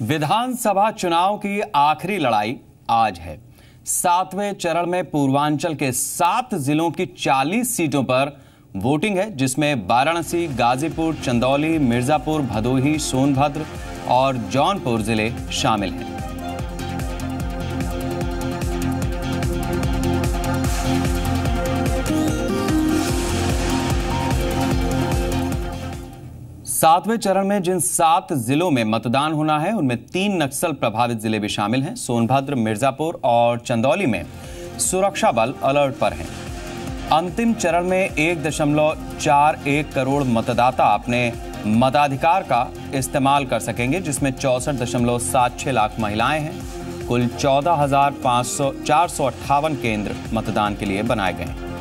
विधानसभा चुनाव की आखिरी लड़ाई आज है। 7वें चरण में पूर्वांचल के 7 जिलों की 40 सीटों पर वोटिंग है, जिसमें वाराणसी, गाजीपुर, चंदौली, मिर्जापुर, भदोही, सोनभद्र और जौनपुर जिले शामिल हैं। सातवें चरण में जिन 7 जिलों में मतदान होना है, उनमें 3 नक्सल प्रभावित जिले भी शामिल हैं। सोनभद्र, मिर्जापुर और चंदौली में सुरक्षा बल अलर्ट पर हैं। अंतिम चरण में 1.41 करोड़ मतदाता अपने मताधिकार का इस्तेमाल कर सकेंगे, जिसमें 64.76 लाख महिलाएं हैं। कुल 14,458 केंद्र मतदान के लिए बनाए गए हैं।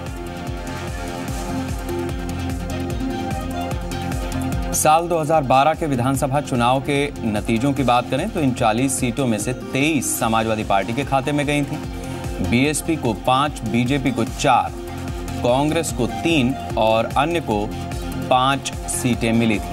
साल 2012 के विधानसभा चुनाव के नतीजों की बात करें तो इन 40 सीटों में से 23 समाजवादी पार्टी के खाते में गई थी। बीएसपी को 5, बीजेपी को 4, कांग्रेस को 3 और अन्य को 5 सीटें मिली थी।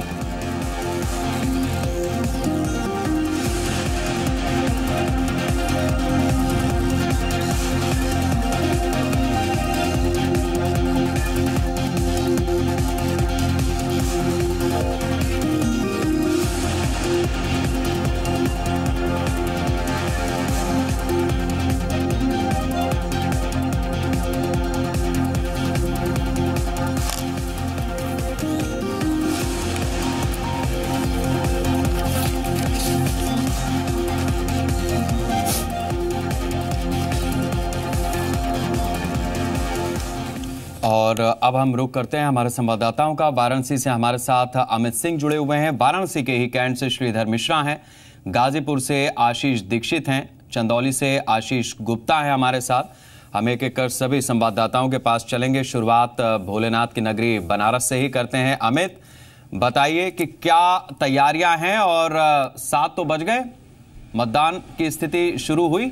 और अब हम रुख करते हैं हमारे संवाददाताओं का। वाराणसी से हमारे साथ amidst जुड़े हुए हैं। वाराणसी के ही कैंट से श्रीधर मिश्रा हैं, गाजीपुर से आशीष दीक्षित हैं, चंदौली से आशीष गुप्ता है हमारे साथ। हम एक एक कर सभी संवाददाताओं के पास चलेंगे। शुरुआत भोलेनाथ की नगरी बनारस से ही करते हैं। अमित, बताइए कि क्या तैयारियां हैं और 7 तो बज गए, मतदान की स्थिति शुरू हुई?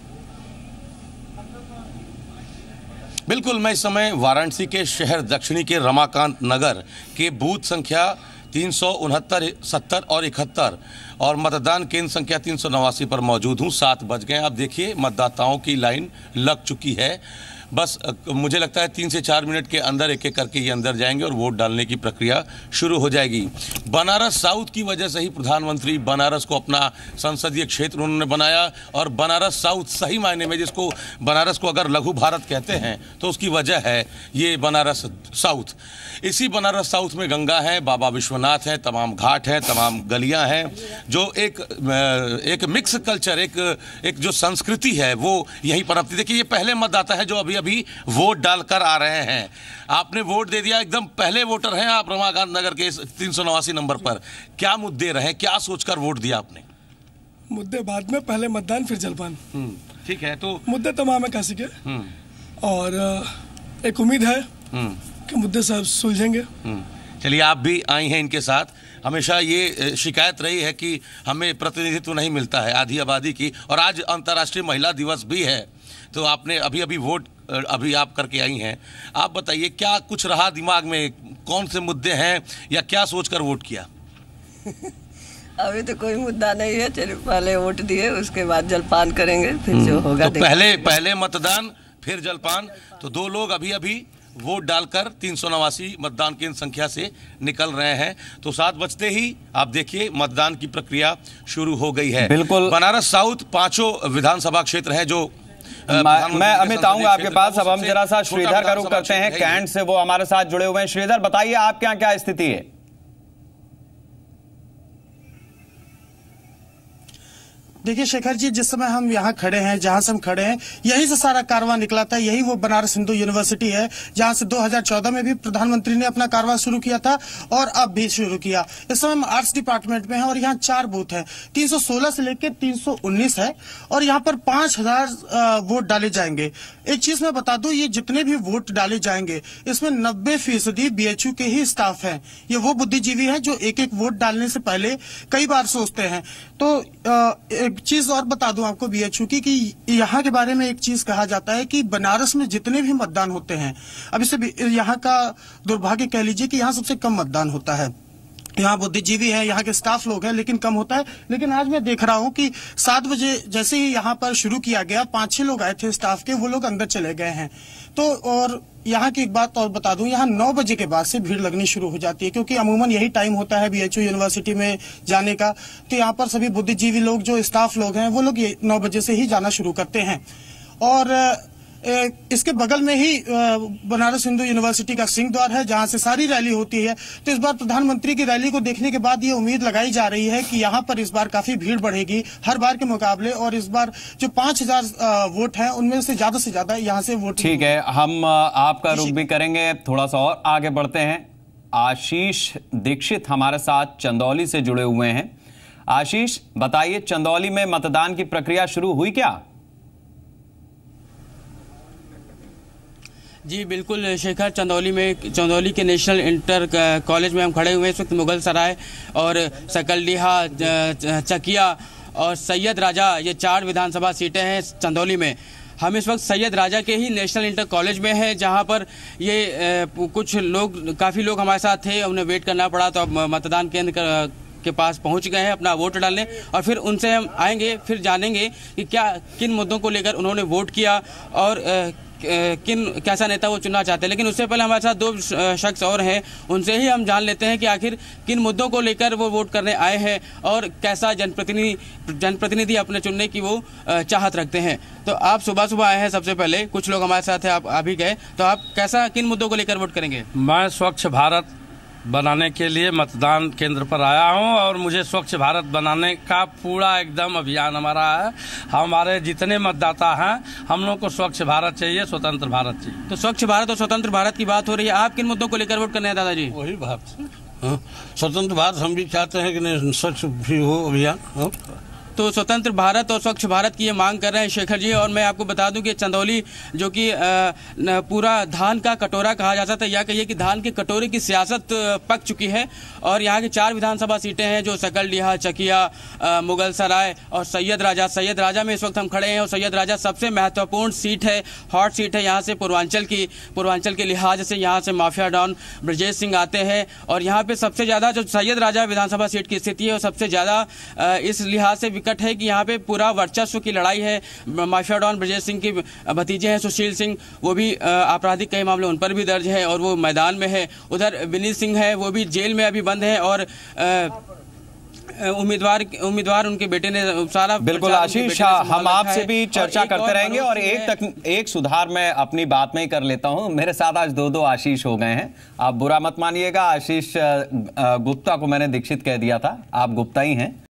बिल्कुल, मैं इस समय वाराणसी के शहर दक्षिणी के रमाकांत नगर के बूथ संख्या 369, 70 और 71 और मतदान केंद्र संख्या 389 पर मौजूद हूँ। 7 बज गए। आप देखिए मतदाताओं की लाइन लग चुकी है। बस मुझे लगता है 3 से 4 मिनट के अंदर एक एक करके ये अंदर जाएंगे और वोट डालने की प्रक्रिया शुरू हो जाएगी। बनारस साउथ की वजह से ही प्रधानमंत्री बनारस को अपना संसदीय क्षेत्र उन्होंने बनाया और बनारस साउथ सही मायने में, जिसको बनारस को अगर लघु भारत कहते हैं तो उसकी वजह है ये बनारस साउथ। इसी बनारस साउथ में गंगा है, बाबा विश्वनाथ हैं, तमाम घाट हैं, तमाम गलियां हैं, जो एक मिक्स कल्चर, एक जो संस्कृति है वो यहीं पनपती। देखिए, ये पहले मतदाता है जो अभी वोट डालकर आ रहे हैं। आपने वोट दे दिया, एकदम पहले वोटर हैं आप रमाकांत नगर के 389 नंबर पर। क्या मुद्दे रहे, क्या सोचकर वोट दिया आपने? मुद्दे बाद में, पहले मतदान फिर जलपान। ठीक है, तो मुद्दे तमाम है काशी के और एक उम्मीद है कि मुद्दे सब सुलझेंगे। चलिए, आप भी आई हैं इनके साथ। हमेशा ये शिकायत रही है कि हमें प्रतिनिधित्व नहीं मिलता है आधी आबादी की, और आज अंतर्राष्ट्रीय महिला दिवस भी है। तो आपने अभी वोट आप करके आई हैं। आप बताइए, क्या कुछ रहा दिमाग में, कौन से मुद्दे हैं या क्या सोचकर वोट किया? अभी तो कोई मुद्दा नहीं है। चलिए, पहले वोट दिए, उसके बाद जलपान करेंगे, फिर जो होगा। तो पहले मतदान फिर जलपान। तो 2 लोग अभी वोट डालकर 389 मतदान केंद्र संख्या से निकल रहे हैं। तो 7 बजते ही आप देखिए मतदान की प्रक्रिया शुरू हो गई है। बिल्कुल, बनारस साउथ 5 विधानसभा क्षेत्र हैं जो मैं अमित आऊंगा आपके पास। अब हम जरा सा श्रीधर का रुख करते हैं, कैंट से वो हमारे साथ जुड़े हुए हैं। श्रीधर, बताइए आपके यहाँ क्या स्थिति है? देखिए शेखर जी, जिस समय हम यहाँ खड़े हैं, जहाँ से हम खड़े हैं, यहीं से सारा कारवां निकला था। यही वो बनारस हिंदू यूनिवर्सिटी है जहाँ से 2014 में भी प्रधानमंत्री ने अपना कारवां शुरू किया था और अब भी शुरू किया। इस समय हम आर्ट्स डिपार्टमेंट में हैं और यहाँ 4 बूथ हैं, 316 से लेकर 319 है और यहाँ पर 5000 वोट डाले जाएंगे। एक चीज मैं बता दूं, ये जितने भी वोट डाले जाएंगे इसमें 90% बीएचयू के ही स्टाफ हैं। ये वो बुद्धिजीवी हैं जो एक एक वोट डालने से पहले कई बार सोचते हैं। तो एक चीज और बता दूं आपको बीएचयू की, कि यहाँ के बारे में एक चीज कहा जाता है कि बनारस में जितने भी मतदान होते हैं, अब इसे यहाँ का दुर्भाग्य कह लीजिए कि यहाँ सबसे कम मतदान होता है। यहाँ बुद्धिजीवी है, यहाँ के स्टाफ लोग हैं, लेकिन कम होता है। लेकिन आज मैं देख रहा हूँ कि 7 बजे जैसे ही यहाँ पर शुरू किया गया, 5-6 लोग आए थे स्टाफ के, वो लोग अंदर चले गए हैं। तो और यहाँ की एक बात और बता दूं, यहाँ 9 बजे के बाद से भीड़ लगनी शुरू हो जाती है, क्योंकि अमूमन यही टाइम होता है BHU यूनिवर्सिटी में जाने का। तो यहाँ पर सभी बुद्धिजीवी लोग, जो स्टाफ लोग हैं, वो लोग 9 बजे से ही जाना शुरू करते हैं। और इसके बगल में ही बनारस हिंदू यूनिवर्सिटी का सिंह द्वार है, जहां से सारी रैली होती है। तो इस बार प्रधानमंत्री की रैली को देखने के बाद ये उम्मीद लगाई जा रही है कि यहाँ पर इस बार काफी भीड़ बढ़ेगी हर बार के मुकाबले, और इस बार जो 5000 वोट हैं उनमें से ज्यादा यहाँ से वोट। ठीक है, हम आपका रुख भी करेंगे, थोड़ा सा और आगे बढ़ते हैं। आशीष दीक्षित हमारे साथ चंदौली से जुड़े हुए हैं। आशीष, बताइए, चंदौली में मतदान की प्रक्रिया शुरू हुई क्या? जी बिल्कुल शेखर, चंदौली के नेशनल इंटर कॉलेज में हम खड़े हुए हैं इस वक्त। मुगल सराय और सकलडीहा, चकिया और सैयद राजा, ये 4 विधानसभा सीटें हैं चंदौली में। हम इस वक्त सैयद राजा के ही नेशनल इंटर कॉलेज में हैं, जहां पर ये कुछ लोग, काफ़ी लोग हमारे साथ थे, उन्हें वेट करना पड़ा, तो अब मतदान केंद्र के पास पहुंच गए हैं अपना वोट डालने, और फिर उनसे हम आएंगे, फिर जानेंगे कि किन मुद्दों को लेकर उन्होंने वोट किया और कैसा नेता वो चुनना चाहते हैं। लेकिन उससे पहले हमारे साथ 2 शख्स और हैं, उनसे ही हम जान लेते हैं कि आखिर किन मुद्दों को लेकर वो वोट करने आए हैं और कैसा जनप्रतिनिधि अपने चुनने की वो चाहत रखते हैं। तो आप सुबह आए हैं, सबसे पहले कुछ लोग हमारे साथ हैं, आप आ भी गए, तो आप किन मुद्दों को लेकर वोट करेंगे? मैं स्वच्छ भारत बनाने के लिए मतदान केंद्र पर आया हूं, और मुझे स्वच्छ भारत बनाने का पूरा एकदम अभियान हमारा है। हमारे जितने मतदाता हैं, हम लोग को स्वच्छ भारत चाहिए, स्वतंत्र भारत चाहिए। तो स्वच्छ भारत और स्वतंत्र भारत की बात हो रही है, आप किन मुद्दों को लेकर वोट करने हैं दादाजी? वही बात, स्वतंत्र भारत हम भी चाहते हैं कि स्वच्छ भी हो अभियान। तो स्वतंत्र भारत और स्वच्छ भारत की ये मांग कर रहे हैं शेखर जी। और मैं आपको बता दूं कि चंदौली, जो कि पूरा धान का कटोरा कहा जाता था, या कहिए कि धान के कटोरे की सियासत पक चुकी है, और यहाँ की 4 विधानसभा सीटें हैं, जो सकलडीहा, चकिया, मुगल सराय और सैयद राजा में इस वक्त हम खड़े हैं। और सैयद राजा सबसे महत्वपूर्ण सीट है, हॉट सीट है यहाँ से, पूर्वांचल के लिहाज से यहाँ से माफिया डॉन ब्रजेश सिंह आते हैं, और यहाँ पे सबसे ज़्यादा जो सैयद राजा विधानसभा सीट की स्थिति है, वो सबसे ज़्यादा इस लिहाज से है कि यहाँ पे पूरा वर्चस्व की लड़ाई है। माफिया डॉन ब्रजेश सिंह के भतीजे हैं सुशील सिंह, वो भी आपराधिक कई मामले उन पर भी दर्ज है और वो मैदान में है। उधर विनीत सिंह है, वो भी जेल में अभी बंद है, और उम्मीदवार उनके बेटे ने सारा। बिल्कुल आशीष, हम आपसे भी चर्चा करते रहेंगे, और एक सुधार मैं अपनी बात में ही कर लेता हूं। मेरे साथ आज 2 आशीष हो गए हैं, आप बुरा मत मानिएगा। आशीष गुप्ता को मैंने दीक्षित कह दिया था, आप गुप्ता ही हैं।